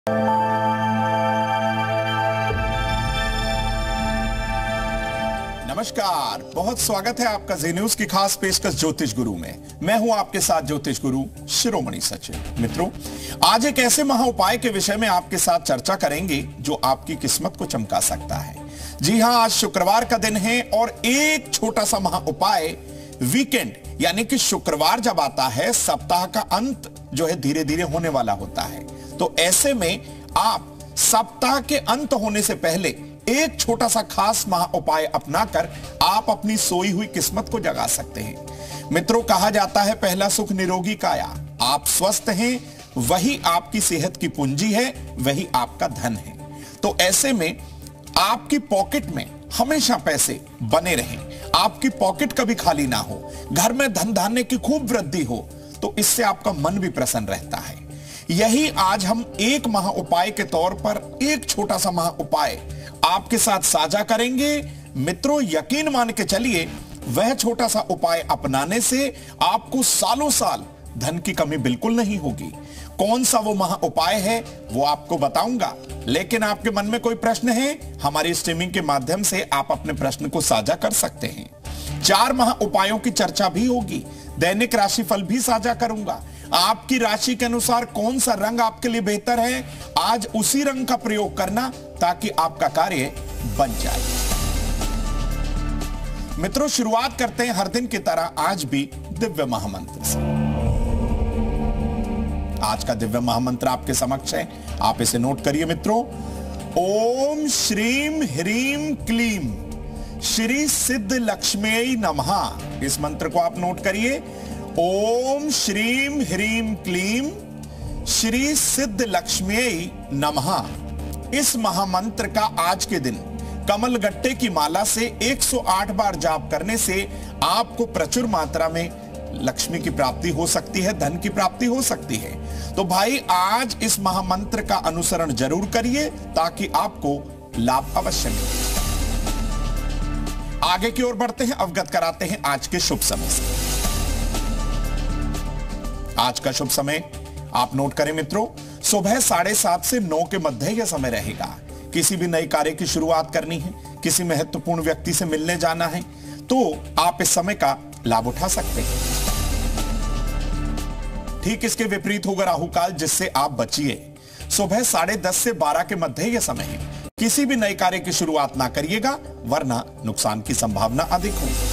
नमस्कार, बहुत स्वागत है आपका जी न्यूज की खास पेशकश ज्योतिष गुरु में। मैं हूं आपके साथ ज्योतिष गुरु शिरोमणि सचिव। मित्रों, आज एक ऐसे महा उपाय के विषय में आपके साथ चर्चा करेंगे जो आपकी किस्मत को चमका सकता है। जी हां, आज शुक्रवार का दिन है और एक छोटा सा महा उपाय वीकेंड यानी कि शुक्रवार जब आता है, सप्ताह का अंत जो है धीरे धीरे होने वाला होता है। तो ऐसे में आप सप्ताह के अंत होने से पहले एक छोटा सा खास महा उपाय अपनाकर आप अपनी सोई हुई किस्मत को जगा सकते हैं। मित्रों, कहा जाता है पहला सुख निरोगी काया। आप स्वस्थ हैं, वही आपकी सेहत की पूंजी है, वही आपका धन है। तो ऐसे में आपकी पॉकेट में हमेशा पैसे बने रहें, आपकी पॉकेट कभी खाली ना हो, घर में धन धान्य की खूब वृद्धि हो, तो इससे आपका मन भी प्रसन्न रहता है। यही आज हम एक महा उपाय के तौर पर एक छोटा सा महा उपाय आपके साथ साझा करेंगे। मित्रों, यकीन मान के चलिए, वह छोटा सा उपाय अपनाने से आपको सालों साल धन की कमी बिल्कुल नहीं होगी। कौन सा वो महा उपाय है वो आपको बताऊंगा, लेकिन आपके मन में कोई प्रश्न है, हमारी स्ट्रीमिंग के माध्यम से आप अपने प्रश्न को साझा कर सकते हैं। 4 महा उपायों की चर्चा भी होगी, दैनिक राशिफल भी साझा करूंगा। आपकी राशि के अनुसार कौन सा रंग आपके लिए बेहतर है, आज उसी रंग का प्रयोग करना ताकि आपका कार्य बन जाए। मित्रों, शुरुआत करते हैं हर दिन की तरह आज भी दिव्य महामंत्र से। आज का दिव्य महामंत्र आपके समक्ष है, आप इसे नोट करिए मित्रों। ओम श्रीम ह्रीम क्लीम श्री सिद्ध लक्ष्मी नमः। इस मंत्र को आप नोट करिए। ओम श्रीम ह्रीम क्लीम श्री सिद्ध लक्ष्मी नमः। इस महामंत्र का आज के दिन कमल गट्टे की माला से 108 बार जाप करने से आपको प्रचुर मात्रा में लक्ष्मी की प्राप्ति हो सकती है, धन की प्राप्ति हो सकती है। तो भाई, आज इस महामंत्र का अनुसरण जरूर करिए ताकि आपको लाभ अवश्य मिले। आगे की ओर बढ़ते हैं, अवगत कराते हैं आज के शुभ समय से। आज का शुभ समय आप नोट करें मित्रों, सुबह 7:30 से 9 के मध्य यह समय रहेगा। किसी भी नए कार्य की शुरुआत करनी है, किसी महत्वपूर्ण व्यक्ति से मिलने जाना है, तो आप इस समय का लाभ उठा सकते हैं। ठीक इसके विपरीत होगा राहु काल, जिससे आप बचिए। सुबह 10:30 से 12 के मध्य यह समय है। किसी भी नए कार्य की शुरुआत ना करिएगा, वरना नुकसान की संभावना अधिक होगी।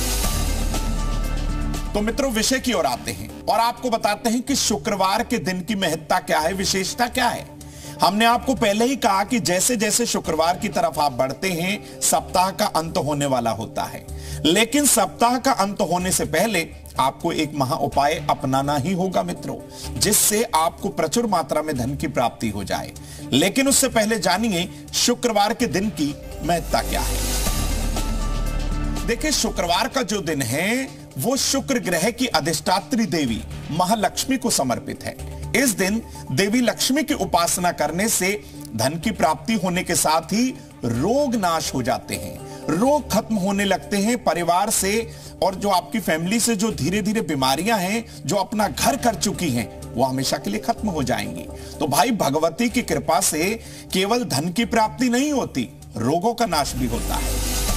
तो मित्रों, विषय की ओर आते हैं और आपको बताते हैं कि शुक्रवार के दिन की महत्ता क्या है, विशेषता क्या है। हमने आपको पहले ही कहा कि जैसे जैसे शुक्रवार की तरफ आप बढ़ते हैं, सप्ताह का अंत होने वाला होता है। लेकिन सप्ताह का अंत होने से पहले आपको एक महा उपाय अपनाना ही होगा मित्रों, जिससे आपको प्रचुर मात्रा में धन की प्राप्ति हो जाए। लेकिन उससे पहले जानिए शुक्रवार के दिन की महत्ता क्या है। देखिए, शुक्रवार का जो दिन है वो शुक्र ग्रह की अधिष्ठात्री देवी महालक्ष्मी को समर्पित है। इस दिन देवी लक्ष्मी की उपासना करने से धन की प्राप्ति होने के साथ ही रोग नाश हो जाते हैं, रोग खत्म होने लगते हैं परिवार से, और जो आपकी फैमिली से जो धीरे धीरे बीमारियां हैं, जो अपना घर कर चुकी हैं, वो हमेशा के लिए खत्म हो जाएंगी। तो भाई, भगवती की कृपा से केवल धन की प्राप्ति नहीं होती, रोगों का नाश भी होता है।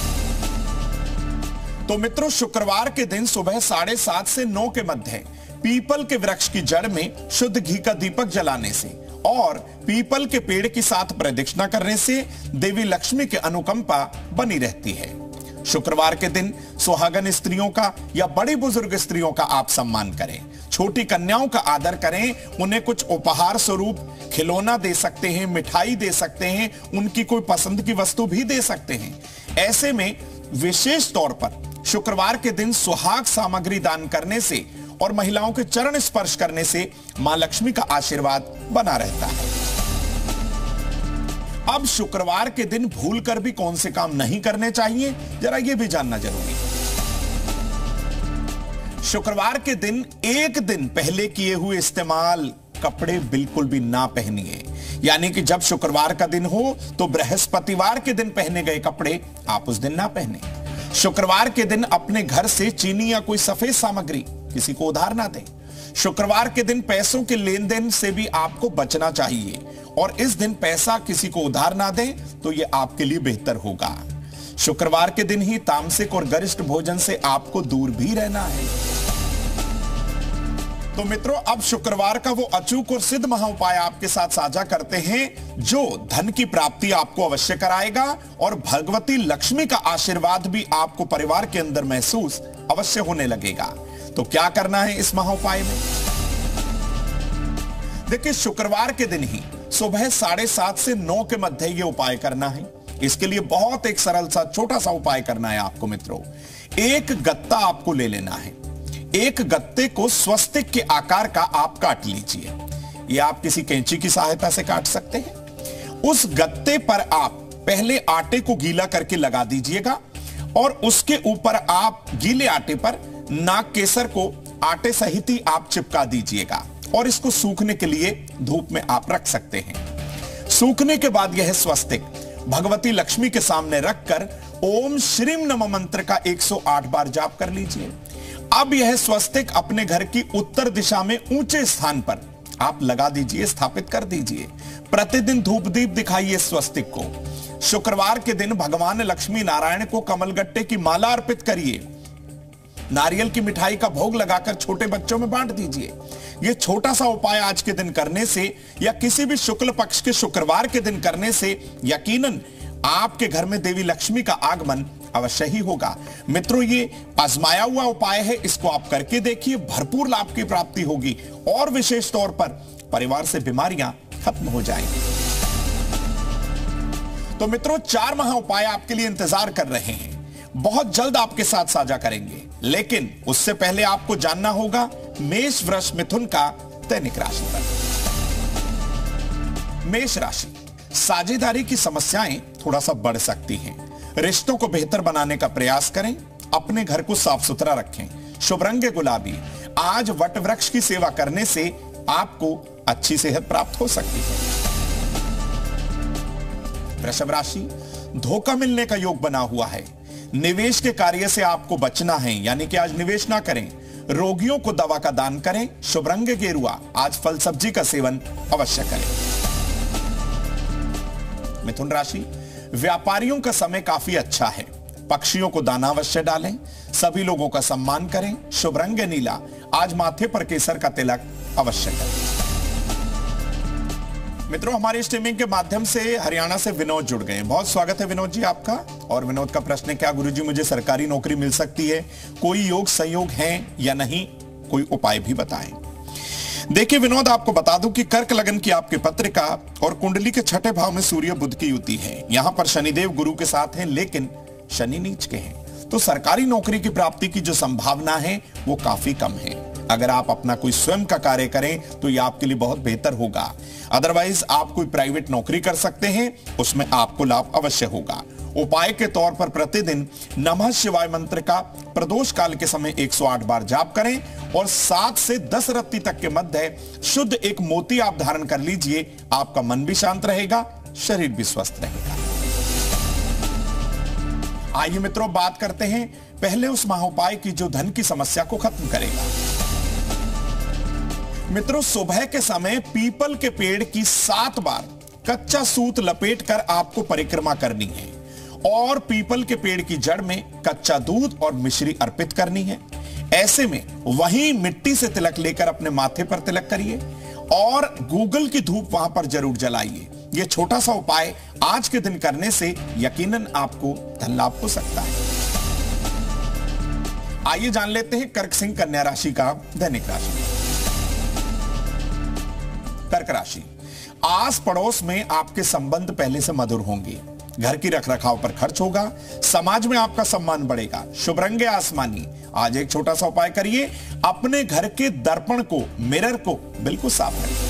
तो मित्रों, शुक्रवार के दिन सुबह 7:30 से 9 के मध्य पीपल के वृक्ष की जड़ में शुद्ध घी का दीपक जलाने से और पीपल के पेड़ की साथ प्रदक्षिणा करने से देवी लक्ष्मी की अनुकंपा बनी रहती है। शुक्रवार के दिन सुहागन स्त्रियों का या बड़ी बुजुर्ग स्त्रियों का आप सम्मान करें, छोटी कन्याओं का आदर करें, उन्हें कुछ उपहार स्वरूप खिलौना दे सकते हैं, मिठाई दे सकते हैं, उनकी कोई पसंद की वस्तु भी दे सकते हैं। ऐसे में विशेष तौर पर शुक्रवार के दिन सुहाग सामग्री दान करने से और महिलाओं के चरण स्पर्श करने से मां लक्ष्मी का आशीर्वाद बना रहता है। अब शुक्रवार के दिन भूलकर भी कौन से काम नहीं करने चाहिए, जरा यह भी जानना जरूरी है। शुक्रवार के दिन एक दिन पहले किए हुए इस्तेमाल कपड़े बिल्कुल भी ना पहनिए। यानी कि जब शुक्रवार का दिन हो तो बृहस्पतिवार के दिन पहने गए कपड़े आप उस दिन ना पहने। शुक्रवार के दिन अपने घर से चीनी या कोई सफेद सामग्री किसी को उधार ना दें। शुक्रवार के दिन पैसों के लेन देन से भी आपको बचना चाहिए और इस दिन पैसा किसी को उधार ना दें तो यह आपके लिए बेहतर होगा। शुक्रवार के दिन ही तामसिक और गरिष्ठ भोजन से आपको दूर भी रहना है। तो मित्रों, अब शुक्रवार का वो अचूक और सिद्ध महा उपाय आपके साथ साझा करते हैं जो धन की प्राप्ति आपको अवश्य कराएगा और भगवती लक्ष्मी का आशीर्वाद भी आपको परिवार के अंदर महसूस अवश्य होने लगेगा। तो क्या करना है इस महा उपाय में? देखिए, शुक्रवार के दिन ही सुबह 7:30 से 9 के मध्य ये उपाय करना है। इसके लिए बहुत एक सरल सा छोटा सा उपाय करना है आपको मित्रों। एक गत्ता आपको ले लेना है। एक गत्ते को स्वस्तिक के आकार का आप काट लीजिए। ये आप किसी कैंची की सहायता से काट सकते हैं। उस गत्ते पर आप पहले आटे को गीला करके लगा दीजिएगा और उसके ऊपर आप गीले आटे पर नाग केसर को आटे सहित ही आप चिपका दीजिएगा और इसको सूखने के लिए धूप में आप रख सकते हैं। सूखने के बाद यह स्वस्तिक भगवती लक्ष्मी के सामने रखकर ओम श्रीम नमः मंत्र का 108 बार जाप कर लीजिए। अब यह स्वस्तिक अपने घर की उत्तर दिशा में ऊंचे स्थान पर आप लगा दीजिए, स्थापित कर दीजिए। प्रतिदिन धूप दीप दिखाइए स्वस्तिक को। शुक्रवार के दिन भगवान लक्ष्मी नारायण को कमलगट्टे की माला अर्पित करिए। नारियल की मिठाई का भोग लगाकर छोटे बच्चों में बांट दीजिए। यह छोटा सा उपाय आज के दिन करने से या किसी भी शुक्ल पक्ष के शुक्रवार के दिन करने से यकीनन आपके घर में देवी लक्ष्मी का आगमन अवश्य ही होगा। मित्रों, ये आजमाया हुआ उपाय है, इसको आप करके देखिए, भरपूर लाभ की प्राप्ति होगी और विशेष तौर पर परिवार से बीमारियां खत्म हो जाएंगी। तो मित्रों, 4 महा उपाय आपके लिए इंतजार कर रहे हैं, बहुत जल्द आपके साथ साझा करेंगे। लेकिन उससे पहले आपको जानना होगा मेष, वृष, मिथुन का दैनिक राशि पर। मेष राशि, साझेदारी की समस्याएं थोड़ा सा बढ़ सकती हैं। रिश्तों को बेहतर बनाने का प्रयास करें। अपने घर को साफ सुथरा रखें। शुभ रंग गुलाबी। आज वट वृक्ष की सेवा करने से आपको अच्छी सेहत प्राप्त हो सकती है। वृषभ राशि, धोखा मिलने का योग बना हुआ है। निवेश के कार्य से आपको बचना है, यानी कि आज निवेश ना करें। रोगियों को दवा का दान करें। शुभ रंग गेरुआ। आज फल सब्जी का सेवन अवश्य करें। मिथुन राशि, व्यापारियों का समय काफी अच्छा है। पक्षियों को दाना अवश्य डालें। सभी लोगों का सम्मान करें। शुभ रंग नीला। आज माथे पर केसर का तिलक अवश्य करें। मित्रों, हमारी स्ट्रीमिंग के माध्यम से हरियाणा से विनोद जुड़ गए। बहुत स्वागत है विनोद जी आपका। और विनोद का प्रश्न है, क्या गुरुजी मुझे सरकारी नौकरी मिल सकती है? कोई योग संयोग है या नहीं? कोई उपाय भी बताएं। देखिए विनोद, आपको बता दूं कि कर्क लगन की आपकी पत्रिका और कुंडली के 6ठे भाव में सूर्य बुध की युति है। यहां पर शनिदेव गुरु के साथ हैं, लेकिन शनि नीच के हैं। तो सरकारी नौकरी की प्राप्ति की जो संभावना है वो काफी कम है। अगर आप अपना कोई स्वयं का कार्य करें तो यह आपके लिए बहुत बेहतर होगा। अदरवाइज आप कोई प्राइवेट नौकरी कर सकते हैं, उसमें आपको लाभ अवश्य होगा। उपाय के तौर पर प्रतिदिन नमः शिवाय मंत्र का प्रदोष काल के समय 108 बार जाप करें और 7 से 10 रत्ती तक के मध्य शुद्ध एक मोती आप धारण कर लीजिए। आपका मन भी शांत रहेगा, शरीर भी स्वस्थ रहेगा। आइए मित्रों, बात करते हैं पहले उस महाउपाय की जो धन की समस्या को खत्म करेगा। मित्रों, सुबह के समय पीपल के पेड़ की 7 बार कच्चा सूत लपेटकर आपको परिक्रमा करनी है और पीपल के पेड़ की जड़ में कच्चा दूध और मिश्री अर्पित करनी है। ऐसे में वहीं मिट्टी से तिलक लेकर अपने माथे पर तिलक करिए और गूगल की धूप वहां पर जरूर जलाइए। यह छोटा सा उपाय आज के दिन करने से यकीनन आपको धन लाभ हो सकता है। आइए जान लेते हैं कर्क सिंह कन्या राशि का दैनिक राशि। कर्क राशि, आस पड़ोस में आपके संबंध पहले से मधुर होंगे। घर की रखरखाव पर खर्च होगा। समाज में आपका सम्मान बढ़ेगा। शुभ रंग आसमानी। आज एक छोटा सा उपाय करिए, अपने घर के दर्पण को, मिरर को बिल्कुल साफ रखिए।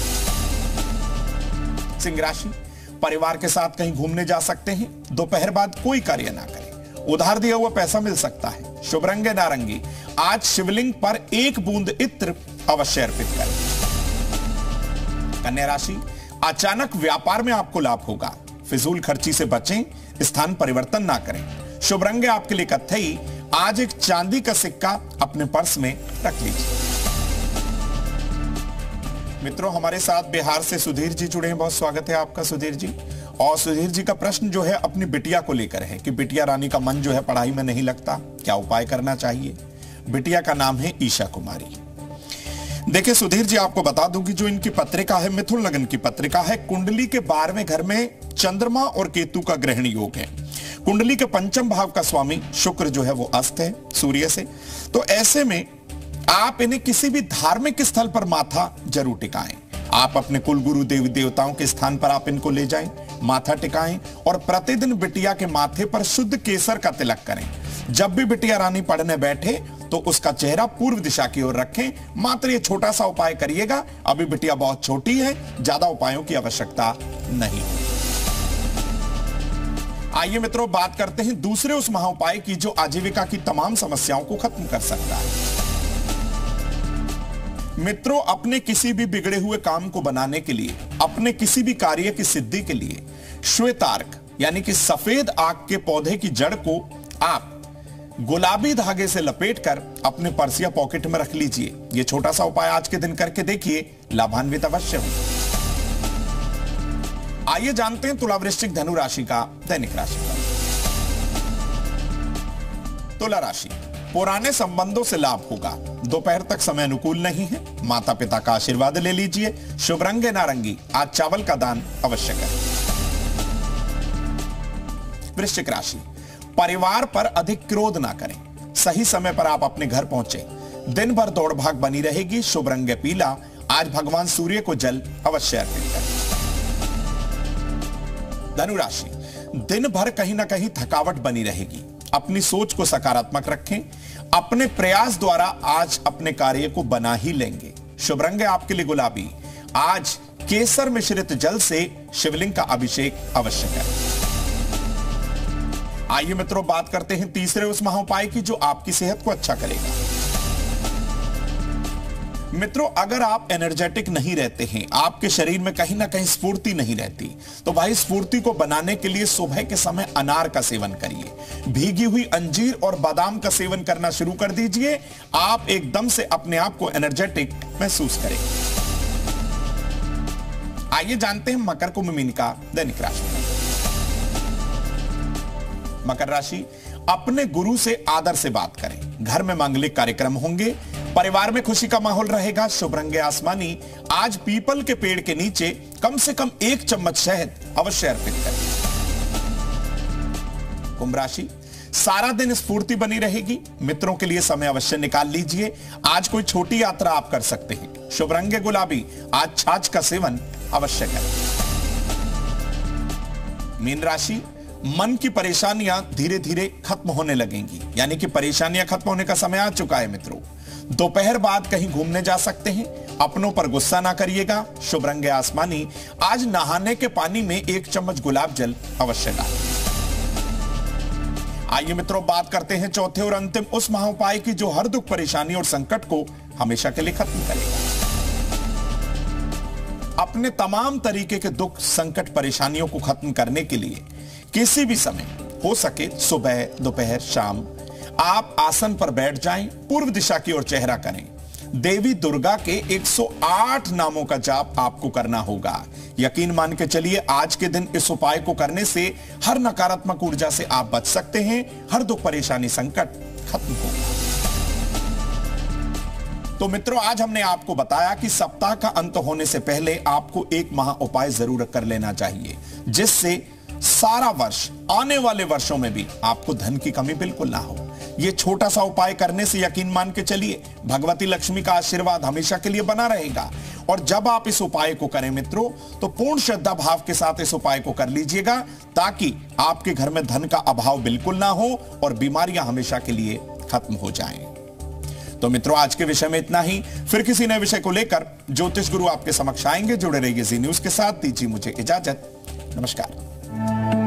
सिंह राशि, परिवार के साथ कहीं घूमने जा सकते हैं। दोपहर बाद कोई कार्य ना करें। उधार दिया हुआ पैसा मिल सकता है। शुभ रंग नारंगी। आज शिवलिंग पर 1 बूंद इत्र अवश्य अर्पित करें। कन्या राशि, अचानक व्यापार में आपको लाभ होगा। फिजूल खर्ची से बचें, स्थान परिवर्तन ना करें। शुभ रंग आपके लिए कत्थई। आज एक चांदी का सिक्का अपने पर्स में रख लीजिए। मित्रों हमारे साथ बिहार से सुधीर जी जुड़े हैं, बहुत स्वागत है आपका सुधीर जी। और सुधीर जी का प्रश्न जो है अपनी बिटिया को लेकर है कि बिटिया रानी का मन जो है पढ़ाई में नहीं लगता, क्या उपाय करना चाहिए। बिटिया का नाम है ईशा कुमारी। देखिए सुधीर जी, आपको बता दूं कि जो इनकी पत्रिका है मिथुन लग्न की पत्रिका है। कुंडली के 12वें घर में चंद्रमा और केतु का ग्रहण योग है। कुंडली के पंचम भाव का स्वामी शुक्र जो है वो अस्त है सूर्य से। तो ऐसे में आप इन्हें किसी भी धार्मिक स्थल पर माथा जरूर टिकाएं। आप अपने कुल गुरु देवी देवताओं के स्थान पर आप इनको ले जाएं, माथा टिकाएं और प्रतिदिन बिटिया के माथे पर शुद्ध केसर का तिलक करें। जब भी बिटिया रानी पढ़ने बैठे तो उसका चेहरा पूर्व दिशा की ओर रखें। मात्र ये छोटा सा उपाय करिएगा। अभी बिटिया बहुत छोटी है, ज्यादा उपायों की आवश्यकता नहीं। आइए मित्रों बात करते हैं दूसरे उस महाउपाय की जो आजीविका की तमाम समस्याओं को खत्म कर सकता है। मित्रों अपने किसी भी बिगड़े हुए काम को बनाने के लिए, अपने किसी भी कार्य की सिद्धि के लिए श्वेतार्क यानी कि सफेद आग के पौधे की जड़ को आप गुलाबी धागे से लपेटकर अपने पर्स या पॉकेट में रख लीजिए। यह छोटा सा उपाय आज के दिन करके देखिए, लाभान्वित अवश्य हो। आइए जानते हैं तुला वृश्चिक धनु राशि का दैनिक राशि। तुला राशि, पुराने संबंधों से लाभ होगा। दोपहर तक समय अनुकूल नहीं है। माता पिता का आशीर्वाद ले लीजिए। शुभ रंग है नारंगी। आज चावल का दान अवश्य करें। वृश्चिक राशि, परिवार पर अधिक क्रोध ना करें। सही समय पर आप अपने घर पहुंचे। दिन भर दौड़ भाग बनी रहेगी। शुभ रंग है पीला। आज भगवान सूर्य को जल अवश्य अर्पित करें। धनु राशि, दिन भर कहीं ना कहीं थकावट बनी रहेगी। अपनी सोच को सकारात्मक रखें। अपने प्रयास द्वारा आज अपने कार्य को बना ही लेंगे। शुभ रंग है आपके लिए गुलाबी। आज केसर मिश्रित जल से शिवलिंग का अभिषेक अवश्य करें। आइए मित्रों बात करते हैं तीसरे उस महाउपाय की जो आपकी सेहत को अच्छा करेगा। मित्रों अगर आप एनर्जेटिक नहीं रहते हैं, आपके शरीर में कहीं ना कहीं स्फूर्ति नहीं रहती, तो भाई स्फूर्ति को बनाने के लिए सुबह के समय अनार का सेवन करिए। भीगी हुई अंजीर और बादाम का सेवन करना शुरू कर दीजिए। आप एकदम से अपने आप को एनर्जेटिक महसूस करेंगे। आइए जानते हैं मकर कुंभ मीन का दैनिक राशि। मकर राशि, अपने गुरु से आदर से बात करें। घर में मांगलिक कार्यक्रम होंगे। परिवार में खुशी का माहौल रहेगा। शुभ रंग आसमानी। आज पीपल के पेड़ के नीचे कम से कम 1 चम्मच शहद अवश्य अर्पित करें। कुंभ राशि, सारा दिन स्फूर्ति बनी रहेगी। मित्रों के लिए समय अवश्य निकाल लीजिए। आज कोई छोटी यात्रा आप कर सकते हैं। शुभ रंग गुलाबी। आज छाछ का सेवन अवश्य करें। मीन राशि, मन की परेशानियां धीरे धीरे खत्म होने लगेंगी, यानी कि परेशानियां खत्म होने का समय आ चुका है। मित्रों दोपहर बाद कहीं घूमने जा सकते हैं। अपनों पर गुस्सा ना करिएगा। शुभ रंग आसमानी। आज नहाने के पानी में 1 चम्मच गुलाब जल अवश्य डालें। आइए मित्रों बात करते हैं चौथे और अंतिम उस महाउपाय की जो हर दुख परेशानी और संकट को हमेशा के लिए खत्म करेगा। अपने तमाम तरीके के दुख संकट परेशानियों को खत्म करने के लिए किसी भी समय हो सके सुबह दोपहर शाम आप आसन पर बैठ जाएं। पूर्व दिशा की ओर चेहरा करें। देवी दुर्गा के 108 नामों का जाप आपको करना होगा। यकीन मान के चलिए आज के दिन इस उपाय को करने से हर नकारात्मक ऊर्जा से आप बच सकते हैं। हर दुख परेशानी संकट खत्म होगा। तो मित्रों आज हमने आपको बताया कि सप्ताह का अंत होने से पहले आपको एक महा उपाय जरूर कर लेना चाहिए, जिससे सारा वर्ष आने वाले वर्षों में भी आपको धन की कमी बिल्कुल ना हो। यह छोटा सा उपाय करने से यकीन मान के चलिए भगवती लक्ष्मी का आशीर्वाद हमेशा के लिए बना रहेगा। और जब आप इस उपाय को करें मित्रों तो पूर्ण श्रद्धा भाव के साथ इस उपाय को कर लीजिएगा, ताकि आपके घर में धन का अभाव बिल्कुल ना हो और बीमारियां हमेशा के लिए खत्म हो जाएं। तो मित्रों आज के विषय में इतना ही। फिर किसी नए विषय को लेकर ज्योतिष गुरु आपके समक्ष आएंगे। जुड़े रहिए जी न्यूज के साथ। दीजिए मुझे इजाजत। नमस्कार।